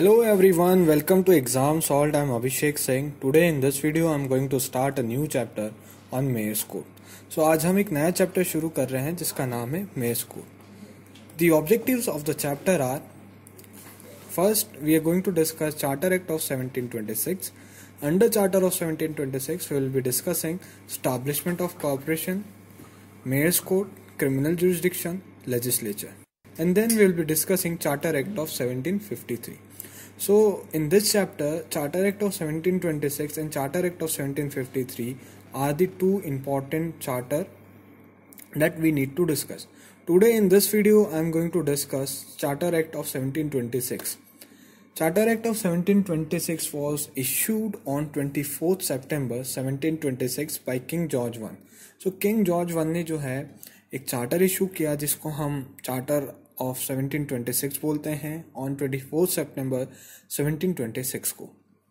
Hello everyone, welcome to Exam Salt. I'm Abhishek Singh. Today in this video I'm going to start a new chapter on Mayer's Code. So आज हम एक नया chapter शुरू कर रहे हैं जिसका नाम है Mayer's Code. The objectives of the chapter are: first, we are going to discuss Charter Act of 1726. Under Charter of 1726, we will be discussing establishment of corporation, Mayer's Code, criminal jurisdiction, legislature. And then we will be discussing Charter Act of 1753. So in this chapter, Charter Act of 1726 and Charter Act of 1753 are the two important charter that we need to discuss. Today in this video I am going to discuss Charter Act of 1726. Charter Act of 1726 was issued on 24th September 1726 by King George I. So King George I ने जो है एक charter issue किया जिसको हम charter of 1726 बोलते हैं on 24 सितंबर 1726 को.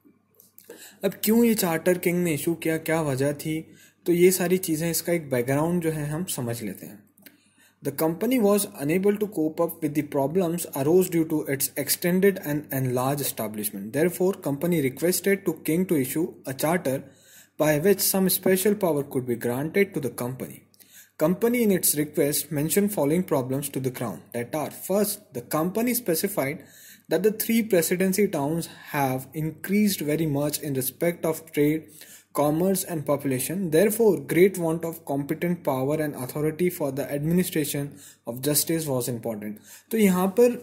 अब क्यों ये चार्टर किंग ने इशू किया, क्या वजह थी, तो ये सारी चीज़ें, इसका एक बैकग्राउंड जो है हम समझ लेते हैं. The company was unable to cope up with the problems arose due to its extended and enlarged establishment. Therefore, company requested to king to issue a charter by which some special power could be granted to the company. Company in its request mentioned following problems to the crown, that are: first, the company specified that the three presidency towns have increased very much in respect of trade, commerce and population. Therefore, great want of competent power and authority for the administration of justice was important. तो यहाँ पर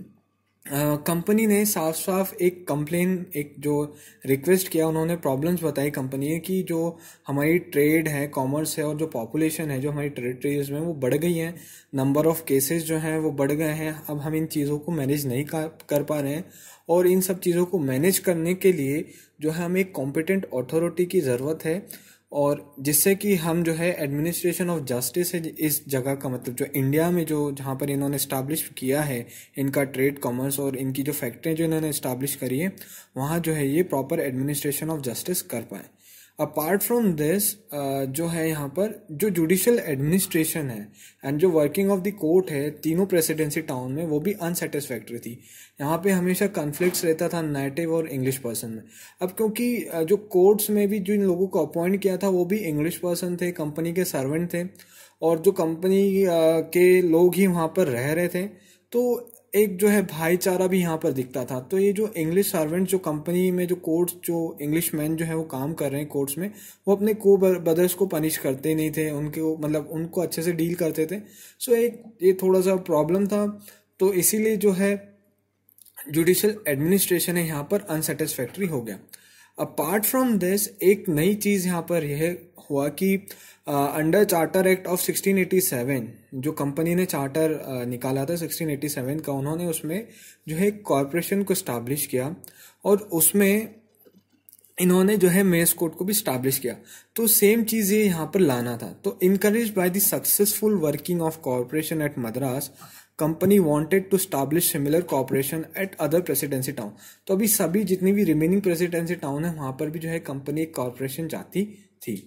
company ने साफ साफ एक complain, एक जो request किया, उन्होंने प्रॉब्लम्स बताई कंपनी कि जो हमारी ट्रेड है, कॉमर्स है और जो पॉपुलेशन है, जो हमारी टेरिटरीज में वो बढ़ गई है, नंबर ऑफ केसेस जो हैं वो बढ़ गए हैं. अब हम इन चीज़ों को मैनेज नहीं कर पा रहे हैं और इन सब चीज़ों को मैनेज करने के लिए जो है हमें एक कॉम्पिटेंट अथॉरिटी की ज़रूरत है, और जिससे कि हम जो है एडमिनिस्ट्रेशन ऑफ जस्टिस है इस जगह का, मतलब जो इंडिया में जो जहाँ पर इन्होंने इस्टाब्लिश किया है इनका ट्रेड, कॉमर्स और इनकी जो फैक्ट्रियाँ जो इन्होंने इस्टाब्लिश करी है, वहाँ जो है ये प्रॉपर एडमिनिस्ट्रेशन ऑफ जस्टिस कर पाए. अपार्ट फ्रॉम दिस जो है यहाँ पर जो जुडिशियल एडमिनिस्ट्रेशन है एंड जो वर्किंग ऑफ द कोर्ट है तीनों प्रेसिडेंसी टाउन में, वो भी अनसेटिस्फैक्ट्री थी. यहाँ पे हमेशा कन्फ्लिक्ट्स रहता था नेटिव और इंग्लिश पर्सन में. अब क्योंकि जो कोर्ट्स में भी जिन लोगों को अपॉइंट किया था वो भी इंग्लिश पर्सन थे, कंपनी के सर्वेंट थे, और जो कंपनी के लोग ही वहाँ पर रह रहे थे, तो एक जो है भाईचारा भी यहाँ पर दिखता था. तो ये जो इंग्लिश सर्वेंट जो कंपनी में जो कोर्ट्स, जो इंग्लिश मैन जो है वो काम कर रहे हैं कोर्ट्स में, वो अपने को ब्रदर्स को पनिश करते नहीं थे, उनके मतलब उनको अच्छे से डील करते थे. सो एक ये थोड़ा सा प्रॉब्लम था. तो इसीलिए जो है जुडिशियल एडमिनिस्ट्रेशन है यहाँ पर अनसेटिस्फैक्ट्री हो गया. अपार्ट फ्रॉम दिस एक नई चीज़ यहाँ पर यह हुआ कि अंडर चार्टर एक्ट ऑफ 1687 जो कंपनी ने चार्टर निकाला था 1687 का, उन्होंने उसमें जो है कॉरपोरेशन को स्टैब्लिश किया और उसमें इन्होंने जो है मेयर्स कोड को भी स्टैब्लिश किया. तो सेम चीज़ ये यहाँ पर लाना था. तो encourage by the successful working of corporation at Madras, company wanted to establish similar corporation at other presidency town. तो अभी सभी जितनी भी रिमेनिंग प्रेसिडेंसी टाउन है वहाँ पर भी जो है कंपनी एक कॉर्पोरेशन चाहती थी.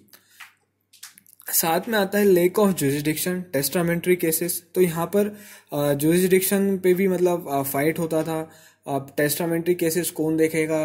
साथ में आता है lack of jurisdiction, testamentary cases. तो यहाँ पर जुरिस्डिक्शन पे भी मतलब फाइट होता था. अब टेस्टामेंट्री केसेस कौन देखेगा,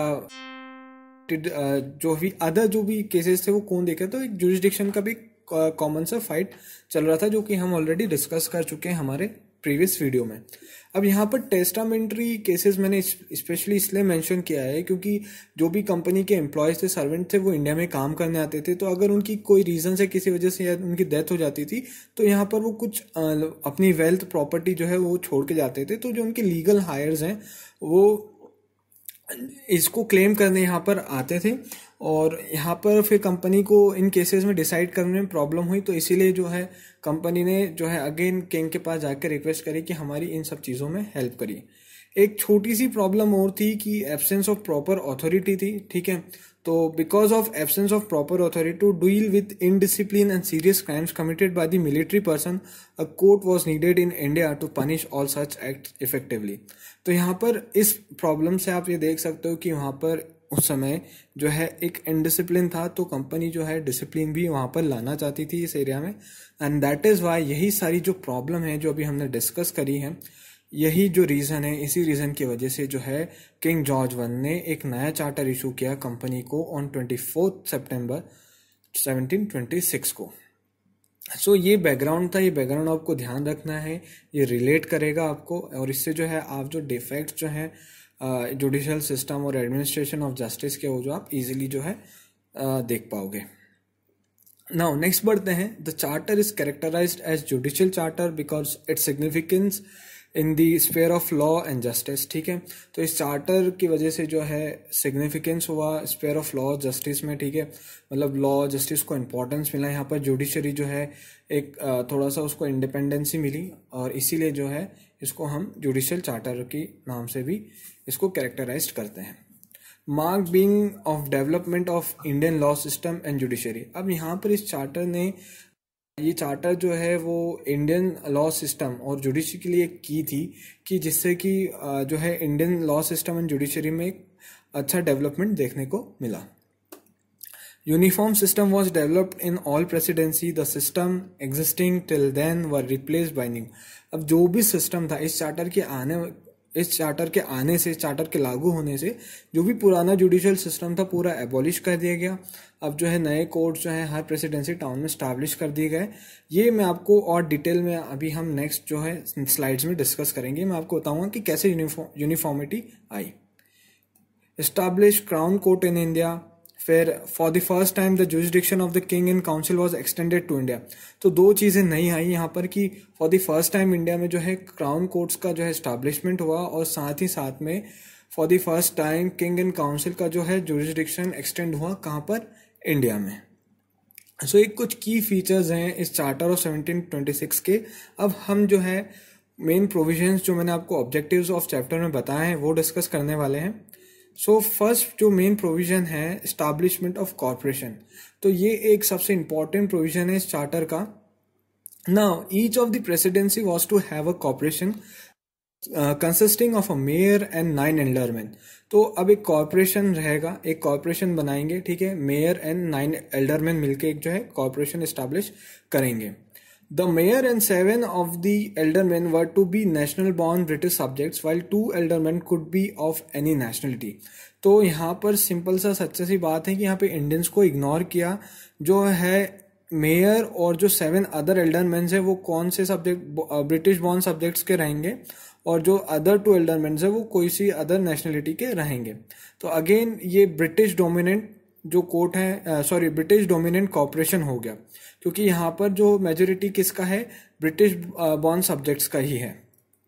जो भी अदर जो भी केसेस थे वो कौन देखेगा. तो एक जुरिस्डिक्शन का भी कॉमन सा फाइट चल रहा था जो कि हम ऑलरेडी डिस्कस कर चुके हैं हमारे प्रीवियस वीडियो में. अब यहाँ पर टेस्टामेंट्री केसेस मैंने स्पेशली इसलिए मेंशन किया है क्योंकि जो भी कंपनी के एम्प्लॉयज थे, सर्वेंट थे, वो इंडिया में काम करने आते थे. तो अगर उनकी कोई रीज़न से किसी वजह से या उनकी डेथ हो जाती थी तो यहाँ पर वो कुछ अपनी वेल्थ प्रॉपर्टी जो है वो छोड़ के जाते थे. तो जो उनके लीगल हायर्स हैं वो इसको क्लेम करने यहाँ पर आते थे और यहाँ पर फिर कंपनी को इन केसेस में डिसाइड करने में प्रॉब्लम हुई. तो इसीलिए जो है कंपनी ने जो है अगेन किंग के पास जाकर रिक्वेस्ट करी कि हमारी इन सब चीज़ों में हेल्प करिए. एक छोटी सी प्रॉब्लम और थी कि एब्सेंस ऑफ प्रॉपर अथॉरिटी थी. ठीक है, तो because of absence of proper authority to deal with indiscipline and serious crimes committed by the military person, a court was needed in India to punish all such acts effectively. तो यहाँ पर इस problem से आप ये देख सकते हो कि वहाँ पर उस समय जो है एक इनडिसिप्लिन था, तो कंपनी जो है डिसिप्लिन भी वहाँ पर लाना चाहती थी इस एरिया में. एंड दैट इज़ वाई यही सारी जो प्रॉब्लम है जो अभी हमने डिस्कस करी है, यही जो रीज़न है, इसी रीज़न की वजह से जो है किंग जॉर्ज वन ने एक नया चार्टर इशू किया कंपनी को ऑन 24 सितंबर 1726 को। सो ये बैकग्राउंड था, ये बैकग्राउंड आपको ध्यान रखना है, ये रिलेट करेगा आपको, और इससे जो है आप जो डिफेक्ट्स जो हैं जुडिशियल सिस्टम और एडमिनिस्ट्रेशन ऑफ जस्टिस के, वो जो आप इजीली जो है देख पाओगे। नाउ नेक्स्ट बढ़ते हैं। The charter is characterized as judicial charter because its significance in the sphere of law and justice. ठीक है, तो इस चार्टर की वजह से जो है सिग्निफिकेंस हुआ स्फेयर ऑफ लॉ जस्टिस में। ठीक है, मतलब लॉ जस्टिस को इम्पोर्टेंस मिला, यहाँ पर जुडिशरी जो है एक थोड़ा सा उसको इंडिपेंडेंसी मिली, और इसीलिए जो है इसको हम जुडिशियल चार्टर के नाम से भी इसको कैरेक्टराइज करते हैं। Mark being of development of Indian law system and judiciary. अब यहाँ पर इस चार्टर ने, ये चार्टर जो है वो इंडियन लॉ सिस्टम और जुडिशरी के लिए की थी, कि जिससे कि जो है Indian law system and judiciary में एक अच्छा डेवलपमेंट देखने को मिला। Uniform system was developed in all presidency, the system existing till then were replaced by new. अब जो भी सिस्टम था इस चार्टर के आने से, चार्टर के लागू होने से जो भी पुराना जुडिशियल सिस्टम था पूरा एबॉलिश कर दिया गया। अब जो है नए कोर्ट्स जो है हर प्रेसिडेंसी टाउन में स्टैब्लिश कर दिए गए। ये मैं आपको और डिटेल में अभी हम नेक्स्ट जो है स्लाइड्स में डिस्कस करेंगे। मैं आपको बताऊंगा कि कैसे यूनिफॉर्मिटी आई। Establish crown court in India, फिर for the first time the jurisdiction of the king in council was extended to India. तो दो चीजें नई आई यहाँ पर कि for the first time India में जो है क्राउन कोर्ट्स का जो है एस्टैब्लिशमेंट हुआ, और साथ ही साथ में for the first time king in council का जो है जुरिसडिक्शन एक्सटेंड हुआ, कहाँ पर, इंडिया में। सो एक कुछ की फीचर्स हैं इस चार्टर ऑफ 1726 के। अब हम जो है मेन प्रोविजंस जो मैंने आपको ऑब्जेक्टिव्स ऑफ चैप्टर में बताए हैं वो डिस्कस करने वाले हैं। सो फर्स्ट जो मेन प्रोविजन है एस्टैब्लिशमेंट ऑफ कॉर्पोरेशन, तो ये एक सबसे इंपॉर्टेंट प्रोविजन है इस चार्टर का। Now each of the presidency was to have a corporation consisting of a mayor and 9 aldermen. तो अब एक कॉर्पोरेशन रहेगा, एक कॉर्पोरेशन बनाएंगे, ठीक है, मेयर एंड 9 एल्डरमैन मिलके एक जो है कॉर्पोरेशन एस्टैब्लिश करेंगे। The mayor and 7 of the aldermen were to be national born British subjects while 2 aldermen could be of any nationality। तो यहाँ पर सिंपल सा सच्चा सी बात है कि यहाँ पे इंडियंस को इग्नोर किया। जो है मेयर और जो 7 अदर एल्डरमैन है वो कौन से सब्जेक्ट, ब्रिटिश बॉर्न सब्जेक्ट्स के रहेंगे, और जो अदर 2 एल्डरमैन है वो कोई सी अदर नेशनलिटी के रहेंगे। तो अगेन ये ब्रिटिश डोमिनेंट जो कोर्ट है, ब्रिटिश डोमिनेंट कॉर्पोरेशन हो गया, क्योंकि यहाँ पर जो मेजोरिटी किसका है, ब्रिटिश बॉर्न सब्जेक्ट्स का ही है।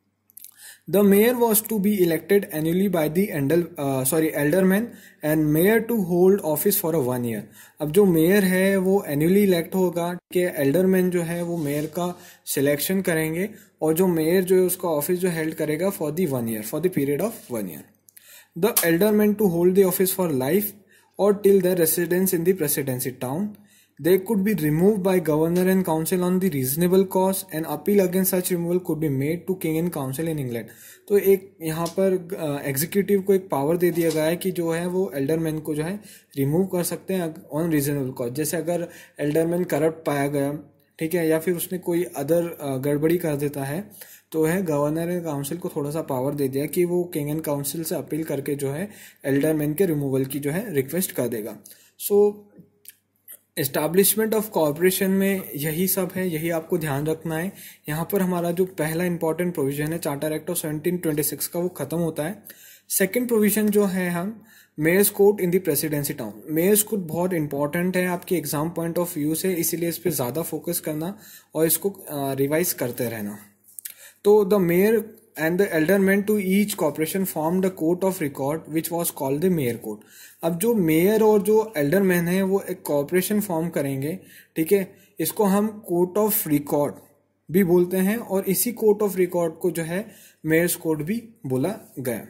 The mayor was to be elected annually by the aldermen and mayor to hold office for 1 year. अब जो मेयर है वो एनुअली इलेक्ट होगा, कि एल्डरमैन जो है वो मेयर का सिलेक्शन करेंगे, और जो मेयर जो है उसका ऑफिस जो हेल्ड करेगा for the 1 year, for the period of 1 year. The aldermen to hold the office for life or till their residence in the presidency town. They could be removed by governor and council on the reasonable cause, and appeal against such removal could be made to king and council in England। तो एक यहाँ पर executive को एक power दे दिया गया है कि जो है वो एल्डरमैन को जो है रिमूव कर सकते हैं ऑन रीजनेबल कॉज। जैसे अगर एल्डरमैन करप्ट पाया गया, ठीक है, या फिर उसने कोई अदर गड़बड़ी कर देता है, तो है गवर्नर एंड काउंसिल को थोड़ा सा पावर दे दिया कि वो किंग एंड काउंसिल से अपील करके जो है एल्डरमैन के रिमूवल की जो है रिक्वेस्ट कर देगा। सो एस्टैब्लिशमेंट ऑफ कॉर्पोरेशन में यही सब है, यही आपको ध्यान रखना है। यहाँ पर हमारा जो पहला इंपॉर्टेंट प्रोविजन है चार्टर एक्ट ऑफ 1726 का, वो खत्म होता है। सेकेंड प्रोविजन जो है हम mayor's court in the presidency town. Mayor's court बहुत इंपॉर्टेंट है आपके एग्जाम पॉइंट ऑफ व्यू से, इसीलिए इस पर ज़्यादा फोकस करना और इसको रिवाइज करते रहना। तो the mayor and the aldermen to each corporation formed a court of record which was called the mayor court। अब जो मेयर और जो एल्डरमैन है वो एक कॉर्पोरेशन फॉर्म करेंगे, ठीक है, इसको हम कोर्ट ऑफ रिकॉर्ड भी बोलते हैं, और इसी कोर्ट ऑफ रिकॉर्ड को जो है मेयर्स कोर्ट भी बोला गया।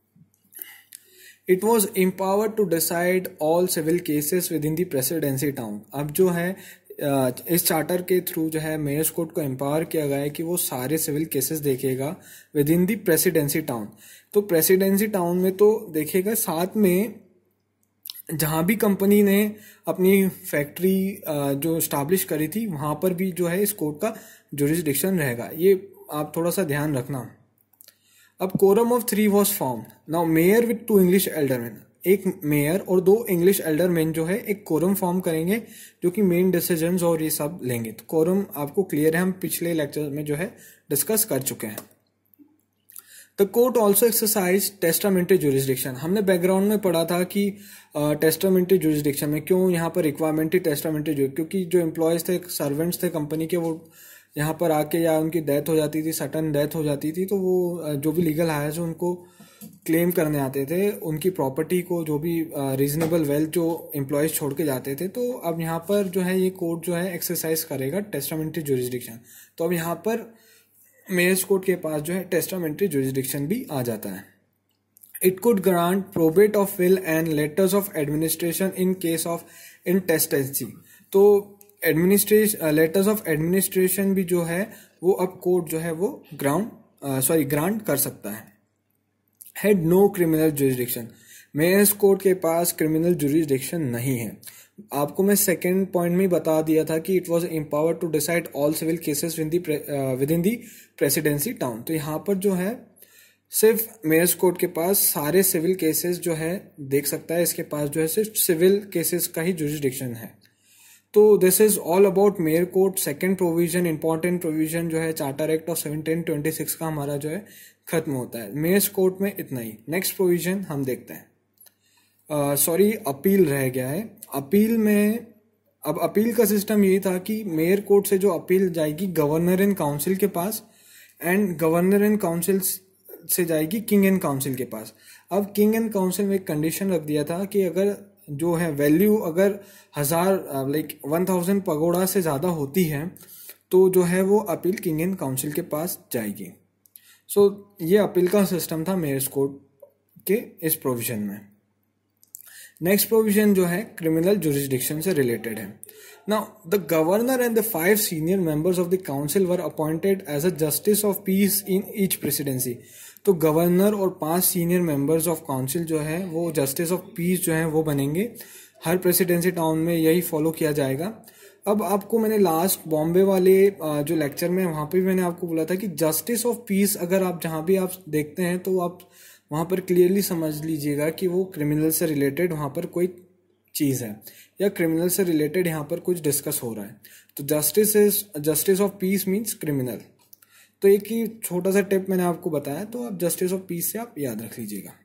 It was empowered to decide all civil cases within the presidency town. अब जो है इस चार्टर के थ्रू जो है मेयर्स कोर्ट को एम्पावर किया गया है कि वो सारे सिविल केसेस देखेगा within the presidency town. तो प्रेसिडेंसी टाउन में तो देखेगा, साथ में जहां भी कंपनी ने अपनी फैक्ट्री जो स्टैब्लिश करी थी वहां पर भी जो है इस कोर्ट का जुरिसडिक्शन रहेगा। ये आप थोड़ा सा ध्यान रखना। अब quorum of 3 was form. Now mayor with 2 English aldermen, एक मेयर और 2 इंग्लिश एल्डरमैन जो है एक कोरम फॉर्म करेंगे जो कि मेन डिसीजंस और ये सब लेंगे। तो कोरम आपको क्लियर है, हम पिछले लेक्चर में जो है डिस्कस कर चुके हैं। The court also exercise testamentary jurisdiction. हमने बैकग्राउंड में पढ़ा था कि टेस्टामेंट्री जुरिस्डिक्शन में क्यों यहाँ पर रिक्वायरमेंट थी टेस्टामेंट्री, क्योंकि जो एम्प्लॉयज थे, सर्वेंट्स थे कंपनी के, वो यहाँ पर आके या उनकी डेथ हो जाती थी, सडन डेथ हो जाती थी, तो वो जो भी लीगल हायर्स उनको क्लेम करने आते थे उनकी प्रॉपर्टी को, जो भी रीजनेबल वेल्थ जो एम्प्लॉयज छोड़ के जाते थे। तो अब यहाँ पर जो है ये कोर्ट जो है एक्सरसाइज करेगा टेस्टामेंट्री जुरिस्डिक्शन। तो अब यहाँ पर मेयर्स कोर्ट के पास जो है टेस्टामेंट्री जुरिस्डिक्शन भी आ जाता है। It could grant probate of will and letters of administration in case of intestancy. तो लेटर्स ऑफ एडमिनिस्ट्रेशन भी जो है वो अब कोर्ट जो है वो ग्रांट कर सकता है। Had no criminal jurisdiction, mayor's court के पास क्रिमिनल जुरिस्डिक्शन नहीं है। आपको मैं सेकेंड पॉइंट में बता दिया था कि it was empowered to decide all civil cases within the presidency town. तो यहाँ पर जो है सिर्फ मेयर्स कोर्ट के पास सारे सिविल केसेस जो है देख सकता है, इसके पास जो है सिर्फ सिविल केसेस का ही जुरिस्डिक्शन है। तो this is all about mayor court. Second provision, important provision जो है चार्टर एक्ट ऑफ 1726 का हमारा जो है खत्म होता है। मेयर्स कोर्ट में इतना ही। नेक्स्ट प्रोविजन हम देखते हैं। अपील रह गया है। अपील में अब अपील का सिस्टम यही था कि मेयर कोर्ट से जो अपील जाएगी गवर्नर एंड काउंसिल के पास, एंड गवर्नर एंड काउंसिल से जाएगी किंग एंड काउंसिल के पास। अब किंग एंड काउंसिल में एक कंडीशन रख दिया था कि अगर जो है वैल्यू अगर 1000 पगोड़ा से ज्यादा होती है तो जो है वो अपील किंग एंड काउंसिल के पास जाएगी। सो ये अपील का सिस्टम था मेयर्स कोर्ट के इस प्रोविजन में। नेक्स्ट प्रोविजन जो है क्रिमिनल जुरिस्डिक्शन से रिलेटेड है। Now the governor and the 5 senior members of the council were appointed as a justice of peace in each presidency. तो गवर्नर और 5 सीनियर मेंबर्स ऑफ काउंसिल जो है वो जस्टिस ऑफ पीस जो है वो बनेंगे। हर प्रेसिडेंसी टाउन में यही फॉलो किया जाएगा। अब आपको मैंने लास्ट बॉम्बे वाले जो लेक्चर में वहां पे भी मैंने आपको बोला था कि जस्टिस ऑफ पीस अगर आप जहां भी आप देखते हैं तो आप वहां पर क्लियरली समझ लीजिएगा कि वो क्रिमिनल से रिलेटेड वहां पर कोई चीज है या क्रिमिनल से रिलेटेड यहाँ पर कुछ डिस्कस हो रहा है। तो justice of peace means criminal. तो एक ही छोटा सा टिप मैंने आपको बताया, तो आप जस्टिस ऑफ पीस से आप याद रख लीजिएगा।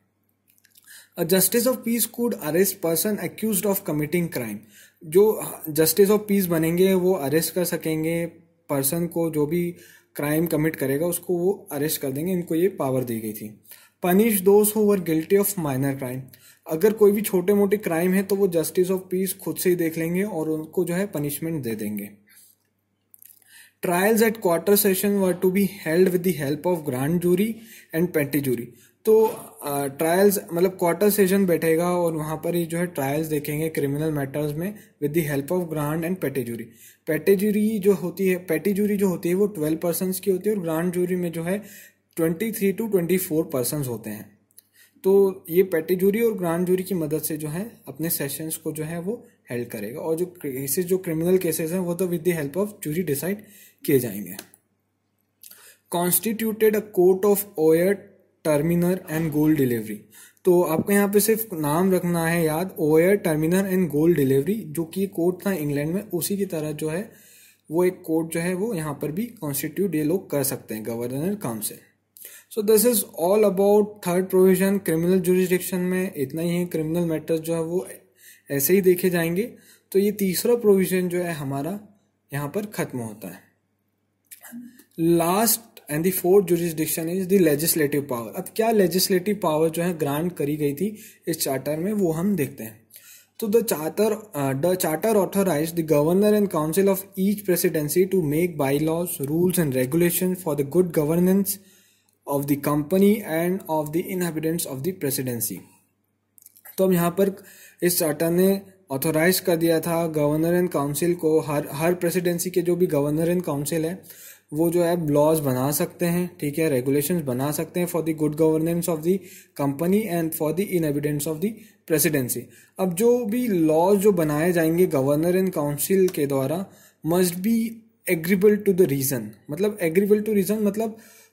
A justice of peace could arrest person accused of committing crime. जो जस्टिस ऑफ पीस बनेंगे वो अरेस्ट कर सकेंगे पर्सन को, जो भी क्राइम कमिट करेगा उसको वो अरेस्ट कर देंगे। इनको ये पावर दी गई थी। Punish those who were guilty of minor crime. अगर कोई भी छोटे मोटे क्राइम है तो वो जस्टिस ऑफ पीस खुद से ही देख लेंगे और उनको जो है पनिशमेंट दे देंगे। Trials at quarter session were to be held with the help of grand jury and petty jury. तो ट्रायल्स मतलब क्वार्टर सेशन बैठेगा और वहां पर ही जो है ट्रायल्स देखेंगे क्रिमिनल मैटर्स में with the help of grand and petty jury. Petty jury जो होती है वो 12 पर्सन्स की होती है और ग्रांड जूरी में जो है 23 to 24 पर्सन्स होते हैं। तो ये पेटी जूरी और ग्रांड जूरी की मदद से जो है अपने सेशंस को जो है वो हेल्ड करेगा और जो क्रिमिनल केसेस हैं वो तो with the help of jury decide किए जाएंगे। Constituted a court of oyer, terminer and gold delivery. तो आपको यहाँ पे सिर्फ नाम रखना है याद, oyer, terminer and gold delivery, जो कि कोर्ट था इंग्लैंड में, उसी की तरह जो है वो एक कोर्ट जो है वो यहाँ पर भी कॉन्स्टिट्यूट ये लोग कर सकते हैं, governor council. So this is all about third provision. Criminal jurisdiction में इतना ही है, क्रिमिनल मैटर्स जो है वो ऐसे ही देखे जाएंगे। तो ये तीसरा प्रोविजन जो है हमारा यहाँ पर खत्म होता है। Last and the fourth jurisdiction is the legislative power. अब क्या लेजिस्लेटिव पावर जो है ग्रांट करी गई थी इस चार्टर में वो हम देखते हैं। तो the charter authorize the governor and council of each presidency to make bylaws, rules and regulation for the good governance of the company and of the inhabitants of the presidency। तो अब यहाँ पर इस charter ने authorise कर दिया था governor and council को, हर प्रेसिडेंसी के जो भी गवर्नर एंड काउंसिल है वो जो है लॉज बना सकते हैं, ठीक है, रेगुलेशंस बना सकते हैं for the good governance of the company and for the inhabitants of the presidency. अब जो भी लॉज जो बनाए जाएंगे गवर्नर एंड काउंसिल के द्वारा must be agreeable to the reason. मतलब एग्रीबल टू रीजन मतलब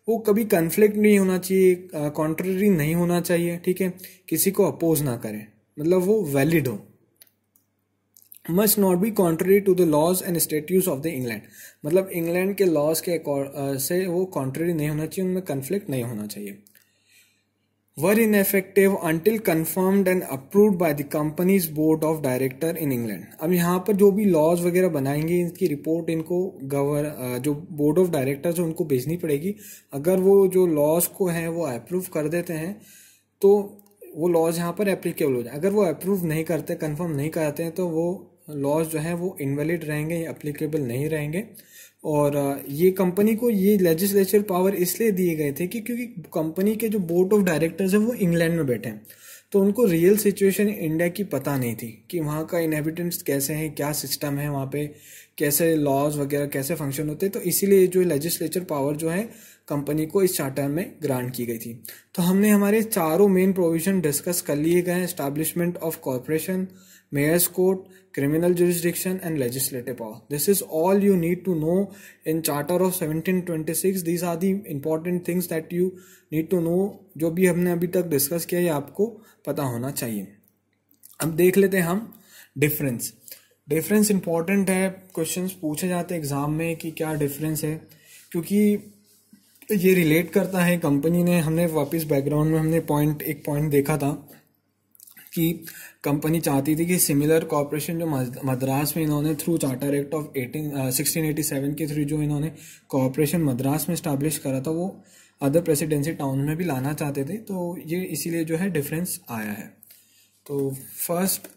वो कभी कन्फ्लिक्ट नहीं होना चाहिए, कॉन्ट्ररी नहीं होना चाहिए, ठीक है, किसी को अपोज ना करे, मतलब वो वैलिड हो। Must not be contrary to the laws and statutes of the England, मतलब इंग्लैंड के लॉज के से वो कॉन्ट्ररी नहीं होना चाहिए, उनमें कन्फ्लिक्ट नहीं होना चाहिए। Were ineffective until confirmed and approved by the company's board of director in England. अब यहाँ पर जो भी लॉज वगैरह बनाएंगे इनकी रिपोर्ट इनको जो बोर्ड ऑफ डायरेक्टर्स है उनको भेजनी पड़ेगी। अगर वो जो लॉज को है वो अप्रूव कर देते हैं तो वो लॉज यहाँ पर एप्लीकेबल हो जाए। अगर वो अप्रूव नहीं करते, कंफर्म नहीं करते हैं, तो वो लॉज जो है वो इनवैलिड रहेंगे, एप्लीकेबल नहीं रहेंगे। और ये कंपनी को ये लेजिस्लेचर पावर इसलिए दिए गए थे कि क्योंकि कंपनी के जो बोर्ड ऑफ डायरेक्टर्स हैं वो इंग्लैंड में बैठे हैं, तो उनको रियल सिचुएशन इंडिया की पता नहीं थी कि वहाँ का इनहेबिटेंट्स कैसे हैं, क्या सिस्टम है वहाँ पे, कैसे लॉज वगैरह कैसे फंक्शन होते हैं। तो इसीलिए जो लेजिस्लेचर पावर जो है कंपनी को इस चार्टर में ग्रांट की गई थी। तो हमने हमारे चारों मेन प्रोविजन डिस्कस कर लिए गए हैं। Establishment of corporation, mayor's court, criminal jurisdiction and legislative power. This is all you need to know in Charter of 1726. These are the important things that you need to know. जो भी हमने अभी तक discuss किया ये आपको पता होना चाहिए। अब देख लेते हैं हम डिफरेंस। डिफरेंस इंपॉर्टेंट है, क्वेश्चंस पूछे जाते हैं एग्जाम में कि क्या डिफरेंस है, क्योंकि ये रिलेट करता है कंपनी ने। हमने वापस बैकग्राउंड में हमने एक पॉइंट देखा था कि कंपनी चाहती थी कि सिमिलर कॉर्पोरेशन जो मद्रास में इन्होंने थ्रू चार्टर एक्ट ऑफ 1687 के थ्रू जो इन्होंने कॉर्पोरेशन मद्रास में स्टैब्लिश करा था वो अदर प्रेसिडेंसी टाउन में भी लाना चाहते थे। तो ये इसीलिए जो है डिफरेंस आया है। तो फर्स्ट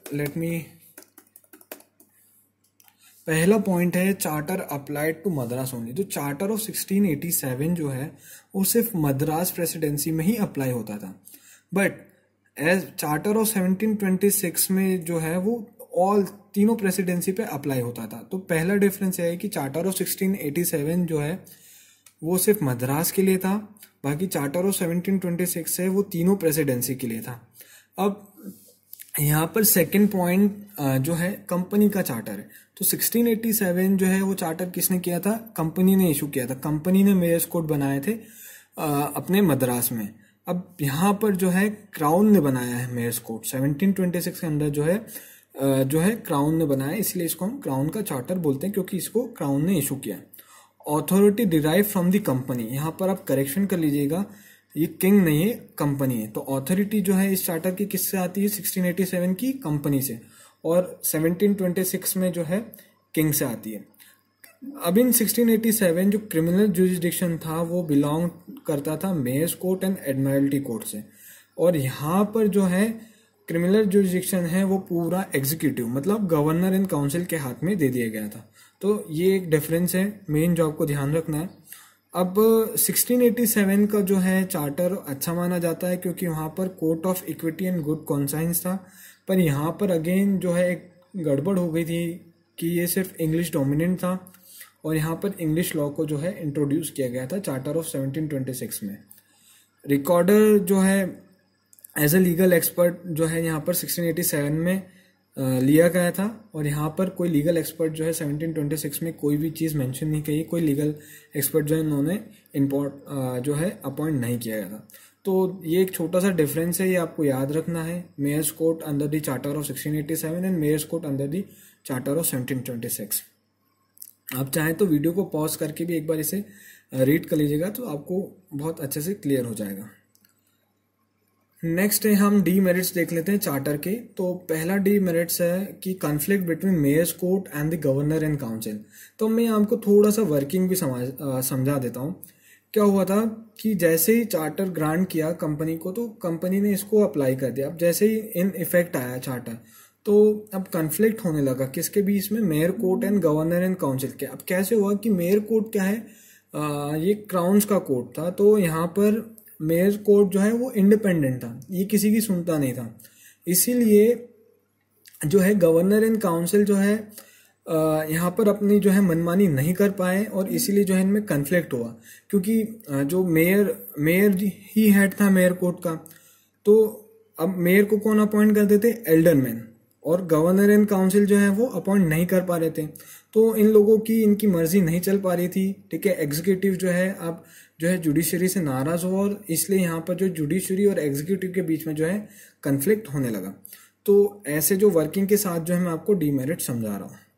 पहला पॉइंट है charter applied to Madras only. जो चार्टर ऑफ 1687 जो है वो सिर्फ मद्रास प्रेसिडेंसी में ही अप्लाई होता था, बट एज चार्टर ऑफ 1726 में जो है वो ऑल तीनों प्रेसिडेंसी पे अप्लाई होता था। तो पहला डिफरेंस है कि चार्टर ऑफ 1687 जो है वो सिर्फ मद्रास के लिए था, बाकी चार्टर ऑफ 1726 है वो तीनों प्रेसिडेंसी के लिए था। अब यहाँ पर सेकंड पॉइंट जो है कंपनी का चार्टर है। तो 1687 जो है वो चार्टर किसने किया था? कंपनी ने इशू किया था। कंपनी ने मेयर्स कोड बनाए थे अपने मद्रास में। अब यहाँ पर जो है क्राउन ने बनाया है मेयर्स कोड 1726 के अंदर जो है क्राउन ने बनाया, इसलिए इसको हम क्राउन का चार्टर बोलते हैं क्योंकि इसको क्राउन ने इशू किया। Authority derive from the company, यहाँ पर आप करेक्शन कर लीजिएगा, ये किंग नहीं है कंपनी है। तो ऑथोरिटी जो है इस चार्टर की किससे आती है? 1687 की कंपनी से, और 1726 में जो है किंग से आती है। अब इन 1687 जो क्रिमिनल जुरिस्डिक्शन था वो बिलोंग करता था mayor's court and admiralty court से, और यहाँ पर जो है क्रिमिनल जुरिस्डिक्शन है वो पूरा एग्जीक्यूटिव मतलब गवर्नर एंड काउंसिल के हाथ में दे दिया गया था। तो ये एक डिफरेंस है मेन जो आपको ध्यान रखना है। अब 1687 का जो है चार्टर अच्छा माना जाता है क्योंकि वहाँ पर court of equity and good conscience था, पर यहाँ पर अगेन जो है एक गड़बड़ हो गई थी कि ये सिर्फ इंग्लिश डोमिनेंट था, और यहाँ पर इंग्लिश लॉ को जो है इंट्रोड्यूस किया गया था चार्टर ऑफ 1726 में। रिकॉर्डर जो है एज ए लीगल एक्सपर्ट जो है यहाँ पर 1687 में लिया गया था, और यहाँ पर कोई लीगल एक्सपर्ट जो है 1726 में कोई भी चीज़ मेंशन नहीं की, कोई लीगल एक्सपर्ट जो है इन्होंने जो है अपॉइंट नहीं किया गया था। तो ये एक छोटा सा डिफरेंस है, ये आपको याद रखना है। Mayor's court under the charter of 1687 and mayor's court under the charter of 1726। आप चाहें तो वीडियो को पॉज करके भी एक बार इसे रीड कर लीजिएगा तो आपको बहुत अच्छे से क्लियर हो जाएगा। नेक्स्ट है हम डी मेरिट्स देख लेते हैं चार्टर के। तो पहला डी मेरिट्स है कि conflict between mayor's court and the governor and council. तो मैं आपको थोड़ा सा वर्किंग भी समझा देता हूँ। क्या हुआ था कि जैसे ही चार्टर ग्रांट किया कंपनी को, तो कंपनी ने इसको अप्लाई कर दिया। अब जैसे ही इन इफेक्ट आया चार्टर, तो अब कन्फ्लिक्ट होने लगा किसके बीच में? Mayor court and governor and council के। अब कैसे हुआ कि मेयर कोर्ट क्या है, ये क्राउन्स का कोर्ट था, तो यहाँ पर मेयर कोर्ट जो है वो इंडिपेंडेंट था, ये किसी की सुनता नहीं था। इसीलिए जो है गवर्नर एंड काउंसिल जो है यहाँ पर अपनी जो है मनमानी नहीं कर पाए, और इसीलिए जो है इनमें कन्फ्लिक्ट हुआ। क्योंकि जो मेयर ही हेड था मेयर कोर्ट का, तो अब मेयर को कौन अपॉइंट कर देते? एल्डरमैन, और गवर्नर एंड काउंसिल जो है वो अपॉइंट नहीं कर पा रहे थे। तो इन लोगों की इनकी मर्जी नहीं चल पा रही थी, ठीक है। एग्जीक्यूटिव जो है अब जो है जुडिशरी से नाराज हुआ और इसलिए यहाँ पर जो जुडिशरी और एग्जीक्यूटिव के बीच में जो है कन्फ्लिक्ट होने लगा। तो ऐसे जो वर्किंग के साथ जो है मैं आपको डीमेरिट समझा रहा हूँ।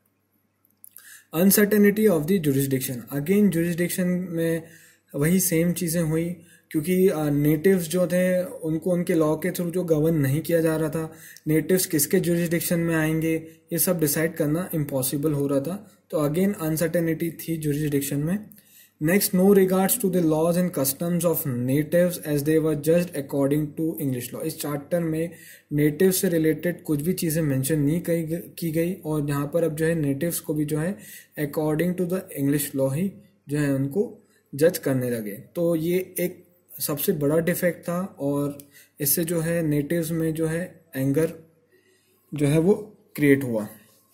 Uncertainty of the jurisdiction, again jurisdiction में वही सेम चीज़ें हुई, क्योंकि नेटिव्स जो थे उनको उनके लॉ के थ्रू जो गवर्न नहीं किया जा रहा था, नेटिव्स किसके जुरिस्डिक्शन में आएंगे ये सब डिसाइड करना इम्पॉसिबल हो रहा था। तो अगेन अनसर्टेनिटी थी जुरिस्डिक्शन में। Next, no regards to the laws and customs of natives as they were judged according to English law. इस चार्टर में नेटिव्स से रिलेटेड कुछ भी चीज़ें मेंशन नहीं की गई और यहाँ पर अब जो है नेटिव्स को भी जो है according to the English law ही जो है उनको जज करने लगे। तो ये एक सबसे बड़ा डिफेक्ट था और इससे जो है नेटिव्स में जो है एंगर जो है वो क्रिएट हुआ।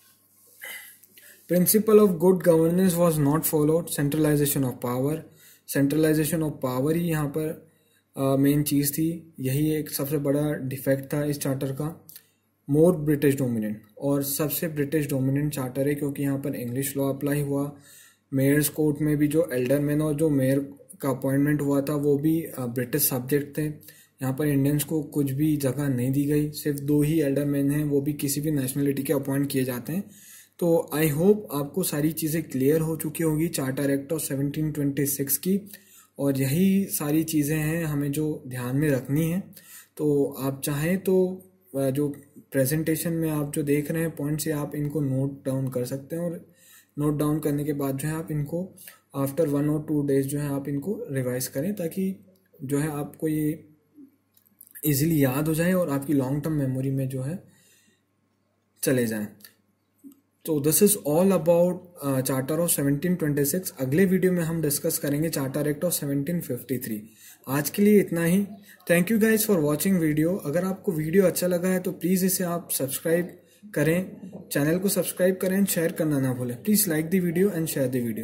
Principle of good governance was not followed, centralisation of power, centralisation of power ही यहाँ पर मेन चीज़ थी, यही एक सबसे बड़ा डिफेक्ट था इस चार्टर का। मोर ब्रिटिश डोमिनेंट, और सबसे ब्रिटिश डोमिनेंट चार्टर है क्योंकि यहाँ पर इंग्लिश लॉ अप्लाई हुआ। मेयर्स कोर्ट में भी जो एल्डरमैन और जो मेयर का अपॉइंटमेंट हुआ था वो भी ब्रिटिश सब्जेक्ट थे। यहाँ पर इंडियंस को कुछ भी जगह नहीं दी गई, सिर्फ 2 ही एल्डरमैन हैं, वो भी किसी भी नेशनलिटी के अपॉइंट किए जाते हैं। तो आई होप आपको सारी चीज़ें क्लियर हो चुकी होगी चार्टर एक्ट ऑफ 1726 की, और यही सारी चीज़ें हैं हमें जो ध्यान में रखनी है। तो आप चाहें तो जो प्रेजेंटेशन में आप जो देख रहे हैं पॉइंट्स, आप इनको नोट डाउन कर सकते हैं और नोट डाउन करने के बाद जो है आप इनको आफ्टर 1 और 2 डेज जो है आप इनको रिवाइज करें, ताकि जो है आपको ये इजीली याद हो जाए और आपकी लॉन्ग टर्म मेमोरी में जो है चले जाएं। तो this is all about charter of 1726। अगले वीडियो में हम डिस्कस करेंगे चार्टर एक्ट ऑफ 1753। आज के लिए इतना ही। Thank you guys for watching video. अगर आपको वीडियो अच्छा लगा है तो प्लीज़ इसे आप सब्सक्राइब करें, चैनल को सब्सक्राइब करें, शेयर करना ना भूलें। Please like the video and share the video.